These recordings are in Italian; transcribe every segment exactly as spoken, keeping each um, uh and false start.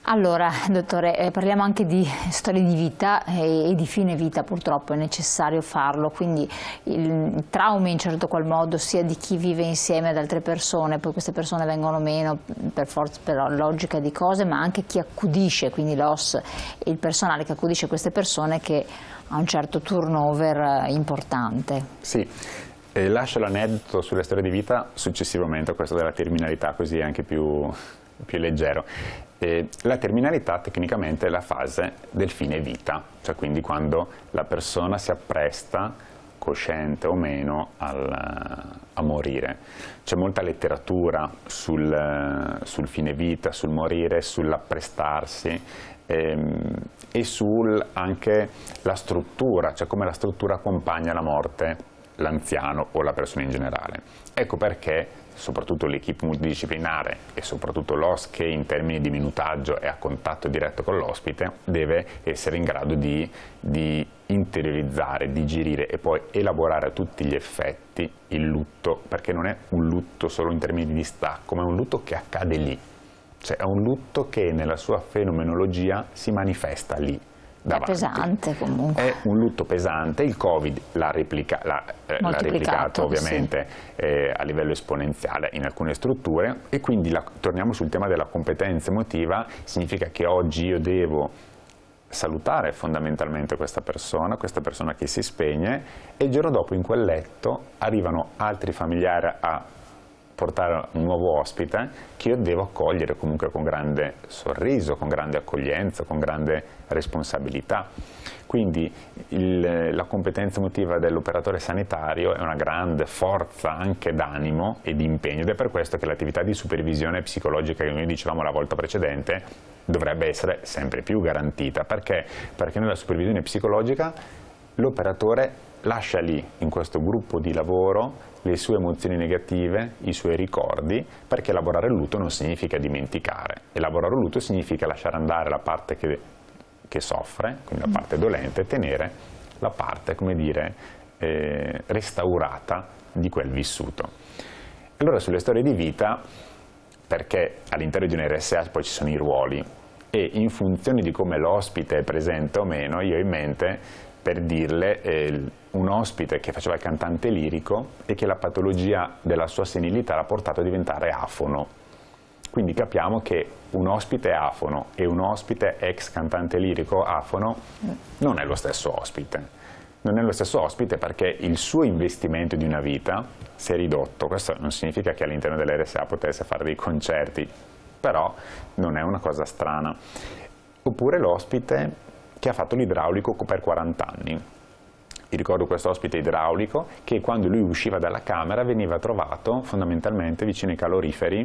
Allora, dottore, eh, parliamo anche di storie di vita e, e di fine vita, purtroppo è necessario farlo, quindi il, il trauma in certo qual modo sia di chi vive insieme ad altre persone, poi queste persone vengono meno per forza, per logica di cose, ma anche chi accudisce, quindi l'O S e il personale che accudisce queste persone che ha un certo turnover importante. Sì. E lascio l'aneddoto sulle storie di vita successivamente a questo della terminalità, così è anche più, più leggero. E la terminalità tecnicamente è la fase del fine vita, cioè quindi quando la persona si appresta, cosciente o meno, al, a morire. C'è molta letteratura sul, sul fine vita, sul morire, sull'apprestarsi ehm, e sul anche la struttura, cioè come la struttura accompagna la morte l'anziano o la persona in generale. Ecco perché soprattutto l'equipe multidisciplinare e soprattutto l'O S che in termini di minutaggio è a contatto diretto con l'ospite deve essere in grado di, di interiorizzare, digerire e poi elaborare a tutti gli effetti il lutto, perché non è un lutto solo in termini di distacco, ma è un lutto che accade lì, cioè è un lutto che nella sua fenomenologia si manifesta lì. Davanti. È pesante comunque. È un lutto pesante, il Covid l'ha replica, eh, replicato ovviamente sì. eh, a livello esponenziale in alcune strutture e quindi la, torniamo sul tema della competenza emotiva, significa che oggi io devo salutare fondamentalmente questa persona, questa persona che si spegne e il giorno dopo in quel letto arrivano altri familiari a portare un nuovo ospite che io devo accogliere comunque con grande sorriso, con grande accoglienza, con grande responsabilità. Quindi il, la competenza emotiva dell'operatore sanitario è una grande forza anche d'animo e di impegno ed è per questo che l'attività di supervisione psicologica che noi dicevamo la volta precedente dovrebbe essere sempre più garantita. Perché? Perché nella supervisione psicologica l'operatore lascia lì, in questo gruppo di lavoro, le sue emozioni negative, i suoi ricordi, perché elaborare il lutto non significa dimenticare. Elaborare il lutto significa lasciare andare la parte che, che soffre, quindi la parte dolente, e tenere la parte, come dire, eh, restaurata di quel vissuto. Allora sulle storie di vita, perché all'interno di un R S A poi ci sono i ruoli, e in funzione di come l'ospite è presente o meno, io ho in mente, per dirle, eh, un ospite che faceva il cantante lirico e che la patologia della sua senilità l'ha portato a diventare afono. Quindi capiamo che un ospite afono e un ospite ex cantante lirico afono non è lo stesso ospite. Non è lo stesso ospite perché il suo investimento di una vita si è ridotto. Questo non significa che all'interno dell'R S A potesse fare dei concerti, però non è una cosa strana. Oppure l'ospite che ha fatto l'idraulico per quaranta anni. Vi ricordo questo ospite idraulico che quando lui usciva dalla camera veniva trovato fondamentalmente vicino ai caloriferi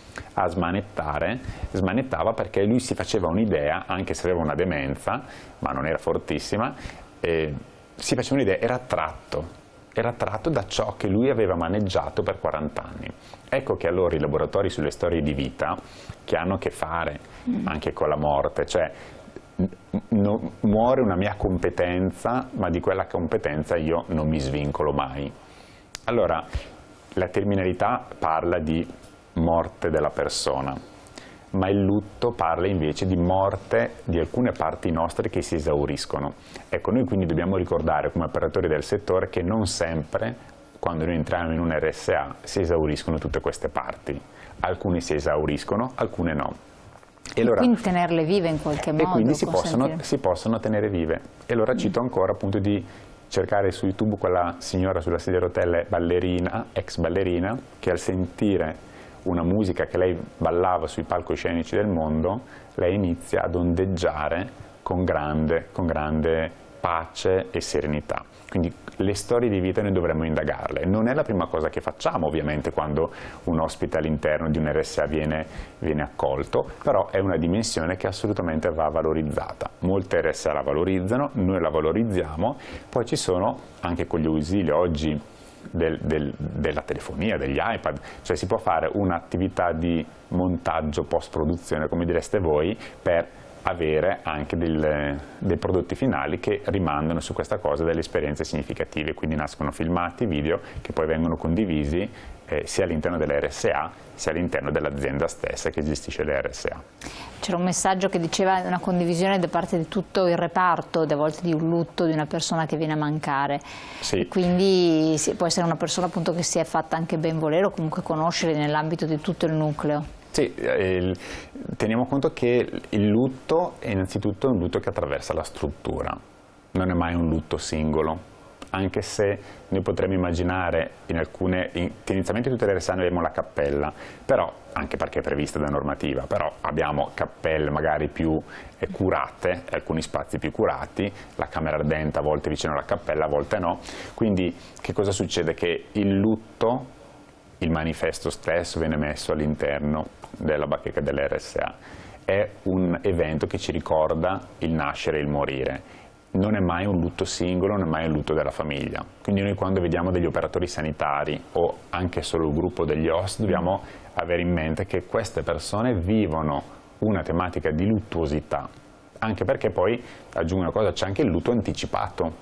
a smanettare, smanettava perché lui si faceva un'idea, anche se aveva una demenza, ma non era fortissima, eh, si faceva un'idea, era attratto, era attratto da ciò che lui aveva maneggiato per quaranta anni. Ecco che allora i laboratori sulle storie di vita, che hanno a che fare anche con la morte, cioè No, muore una mia competenza, ma di quella competenza io non mi svincolo mai. Allora, la terminalità parla di morte della persona, ma il lutto parla invece di morte di alcune parti nostre che si esauriscono. Ecco, noi quindi dobbiamo ricordare come operatori del settore che non sempre, quando noi entriamo in un R S A, si esauriscono tutte queste parti. Alcune si esauriscono, alcune no. E, e allora, quindi tenerle vive in qualche modo? E quindi si possono, si possono tenere vive. E allora cito ancora appunto di cercare su YouTube quella signora sulla sedia a rotelle ballerina, ex ballerina, che al sentire una musica che lei ballava sui palcoscenici del mondo, lei inizia ad ondeggiare con grande, con grande pace e serenità. Quindi le storie di vita noi dovremmo indagarle. Non è la prima cosa che facciamo ovviamente quando un ospite all'interno di un R S A viene, viene accolto, però è una dimensione che assolutamente va valorizzata. Molte R S A la valorizzano, noi la valorizziamo, poi ci sono anche con gli ausili oggi del, del, della telefonia, degli iPad, cioè si può fare un'attività di montaggio post-produzione, come direste voi, per avere anche del, dei prodotti finali che rimandano su questa cosa delle esperienze significative, quindi nascono filmati, video che poi vengono condivisi eh, sia all'interno delle R S A sia all'interno dell'azienda stessa che gestisce le R S A. C'era un messaggio che diceva una condivisione da parte di tutto il reparto, a volte di un lutto di una persona che viene a mancare. Sì. E quindi sì, può essere una persona appunto che si è fatta anche ben volere o comunque conoscere nell'ambito di tutto il nucleo. Sì, eh, teniamo conto che il lutto è innanzitutto un lutto che attraversa la struttura, non è mai un lutto singolo. Anche se noi potremmo immaginare in alcune, in, inizialmente tutte le R S A noi abbiamo la cappella, però, anche perché è prevista da normativa, però abbiamo cappelle magari più eh, curate, alcuni spazi più curati, la camera ardente a volte vicino alla cappella, a volte no, quindi che cosa succede? Che il lutto, il manifesto stesso viene messo all'interno della bacheca delle R S A, è un evento che ci ricorda il nascere e il morire. Non è mai un lutto singolo, non è mai un lutto della famiglia. Quindi noi quando vediamo degli operatori sanitari o anche solo il gruppo degli host dobbiamo avere in mente che queste persone vivono una tematica di luttuosità, anche perché poi, aggiungo una cosa, c'è anche il lutto anticipato.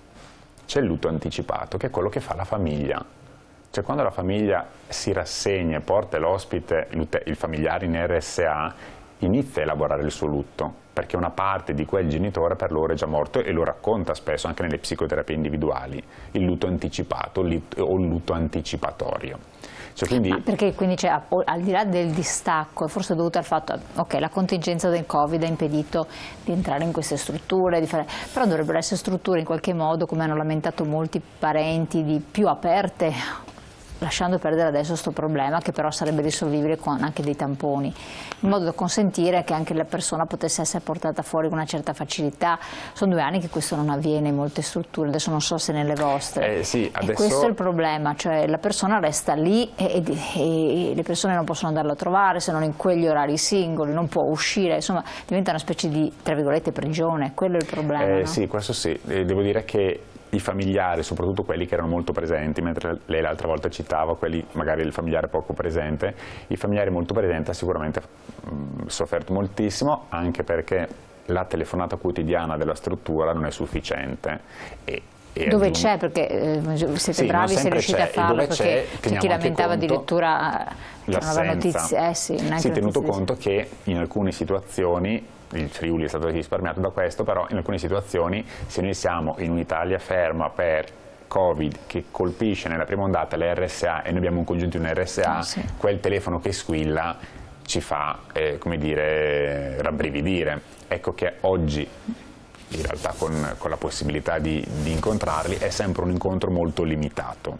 C'è il lutto anticipato che è quello che fa la famiglia. Cioè quando la famiglia si rassegna e porta l'ospite, il familiare in R S A, inizia a elaborare il suo lutto, perché una parte di quel genitore per loro è già morto e lo racconta spesso anche nelle psicoterapie individuali, il lutto anticipato o il lutto anticipatorio. Cioè quindi... Ma perché quindi cioè, al di là del distacco, è forse dovuto al fatto che la contingenza del Covid ha impedito di entrare in queste strutture, di fare... però dovrebbero essere strutture in qualche modo, come hanno lamentato molti parenti, di più aperte, lasciando perdere adesso questo problema che però sarebbe risolvibile con anche dei tamponi, in modo da consentire che anche la persona potesse essere portata fuori con una certa facilità. Sono due anni che questo non avviene in molte strutture, adesso non so se nelle vostre. Eh, sì, adesso... E questo è il problema, cioè la persona resta lì e, e, e le persone non possono andarla a trovare se non in quegli orari singoli, non può uscire, insomma diventa una specie di, tra virgolette, prigione, quello è il problema. Eh, no? Sì, questo sì, e devo dire che i familiari, soprattutto quelli che erano molto presenti, mentre lei l'altra volta citava quelli magari il familiare poco presente, i familiari molto presenti ha sicuramente mh, sofferto moltissimo, anche perché la telefonata quotidiana della struttura non è sufficiente. E, e dove aggiungo... c'è, perché eh, siete sì, bravi, siete riusciti a farlo, perché c'è chi lamentava addirittura l'assenza. Eh, sì, sì, tenuto conto che in alcune situazioni il Friuli è stato risparmiato da questo, però in alcune situazioni se noi siamo in un'Italia ferma per Covid che colpisce nella prima ondata le R S A e noi abbiamo un congiunto di un R S A, oh, sì. quel telefono che squilla ci fa, eh, come dire, rabbrividire. Ecco che oggi, in realtà con, con la possibilità di, di incontrarli, è sempre un incontro molto limitato.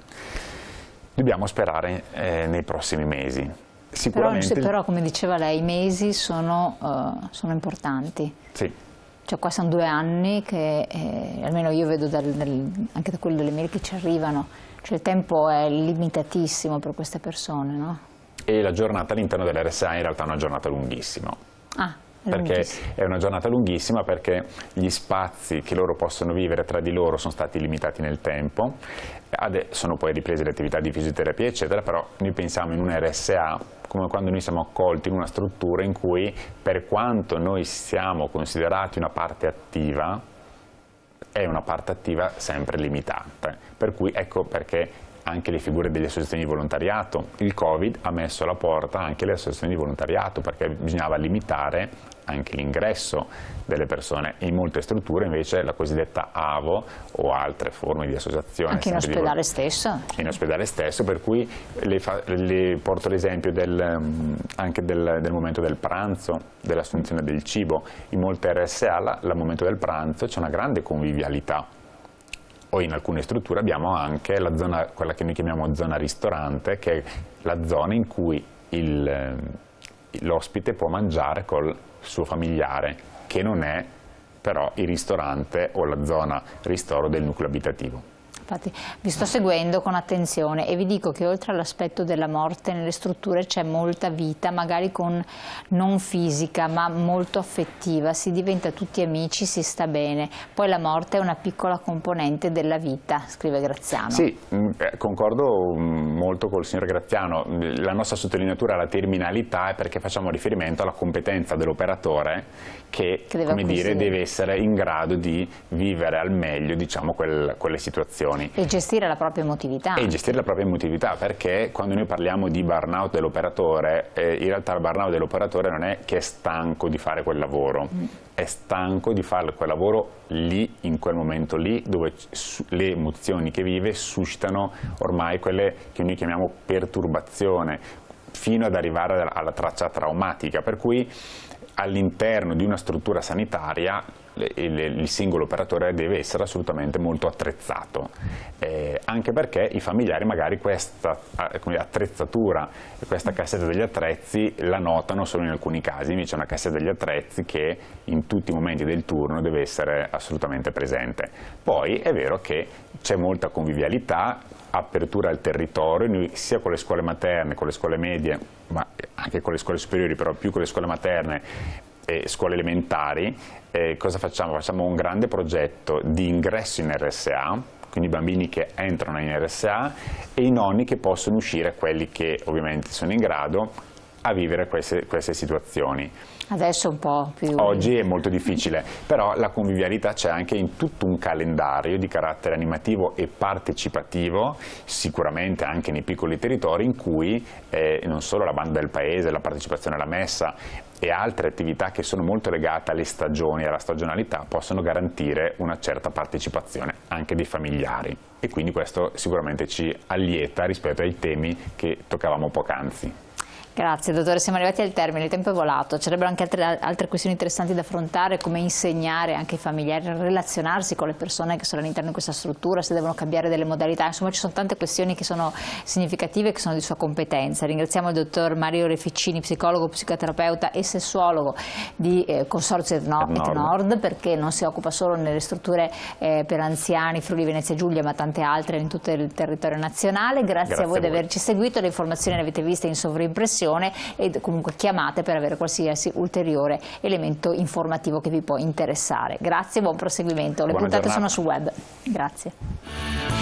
Dobbiamo sperare eh, nei prossimi mesi. Sicuramente... Però, però, come diceva lei, i mesi sono, uh, sono importanti. Sì. Cioè qua sono due anni che, eh, almeno io vedo dal, dal, anche da quello delle mail che ci arrivano, cioè il tempo è limitatissimo per queste persone, no? E la giornata all'interno dell'R S A in realtà è una giornata lunghissima. Ah. Perché è una giornata lunghissima, perché gli spazi che loro possono vivere tra di loro sono stati limitati nel tempo, adesso sono poi riprese le attività di fisioterapia eccetera, però noi pensiamo in un R S A come quando noi siamo accolti in una struttura in cui, per quanto noi siamo considerati una parte attiva, è una parte attiva sempre limitata, per cui ecco perché anche le figure delle associazioni di volontariato, il Covid ha messo alla porta anche le associazioni di volontariato, perché bisognava limitare anche l'ingresso delle persone. In molte strutture invece la cosiddetta A V O o altre forme di associazione. Anche in ospedale stesso? In ospedale stesso, per cui le, fa, le porto l'esempio del, anche del, del momento del pranzo, dell'assunzione del cibo. In molte R S A al momento del pranzo c'è una grande convivialità. O in alcune strutture abbiamo anche la zona, quella che noi chiamiamo zona ristorante, che è la zona in cui l'ospite può mangiare col suo familiare, che non è però il ristorante o la zona ristoro del nucleo abitativo. Infatti vi sto seguendo con attenzione e vi dico che oltre all'aspetto della morte nelle strutture c'è molta vita, magari con non fisica ma molto affettiva, si diventa tutti amici, si sta bene, poi la morte è una piccola componente della vita, scrive Graziano. Sì, concordo molto col signor Graziano, la nostra sottolineatura alla terminalità è perché facciamo riferimento alla competenza dell'operatore che, che deve, come dire, deve essere in grado di vivere al meglio, diciamo, quel, quelle situazioni. situazioni. E gestire la propria emotività. E gestire la propria emotività, perché quando noi parliamo di burnout dell'operatore, eh, in realtà il burnout dell'operatore non è che è stanco di fare quel lavoro, mm. è stanco di fare quel lavoro lì, in quel momento lì, dove le emozioni che vive suscitano ormai quelle che noi chiamiamo perturbazione, fino ad arrivare alla traccia traumatica, per cui all'interno di una struttura sanitaria il, il singolo operatore deve essere assolutamente molto attrezzato, eh, anche perché i familiari magari questa eh, attrezzatura, questa cassetta degli attrezzi la notano solo in alcuni casi, invece è una cassetta degli attrezzi che in tutti i momenti del turno deve essere assolutamente presente. Poi è vero che c'è molta convivialità, apertura al territorio, noi sia con le scuole materne, con le scuole medie, ma anche con le scuole superiori, però più con le scuole materne e scuole elementari, eh, cosa facciamo? Facciamo un grande progetto di ingresso in R S A, quindi i bambini che entrano in R S A e i nonni che possono uscire, quelli che ovviamente sono in grado a vivere queste, queste situazioni. Adesso è un po' più... Oggi è molto difficile, però la convivialità c'è anche in tutto un calendario di carattere animativo e partecipativo, sicuramente anche nei piccoli territori, in cui eh, non solo la banda del paese, la partecipazione alla messa e altre attività che sono molto legate alle stagioni e alla stagionalità possono garantire una certa partecipazione anche dei familiari, e quindi questo sicuramente ci allieta rispetto ai temi che toccavamo poc'anzi. Grazie dottore, siamo arrivati al termine, il tempo è volato, ci sarebbero anche altre, altre questioni interessanti da affrontare, come insegnare anche ai familiari a relazionarsi con le persone che sono all'interno di questa struttura, se devono cambiare delle modalità, insomma ci sono tante questioni che sono significative e che sono di sua competenza. Ringraziamo il dottor Mario Reficini, psicologo, psicoterapeuta e sessuologo di eh, Consorzio Etnord, Etnord, perché non si occupa solo nelle strutture eh, per anziani, Friuli, Venezia Giulia, ma tante altre in tutto il territorio nazionale. Grazie, Grazie a voi di averci seguito, le informazioni le avete viste in sovraimpressione e comunque chiamate per avere qualsiasi ulteriore elemento informativo che vi può interessare. Grazie e buon proseguimento. Le Buona puntate giornata. sono sul web. Grazie.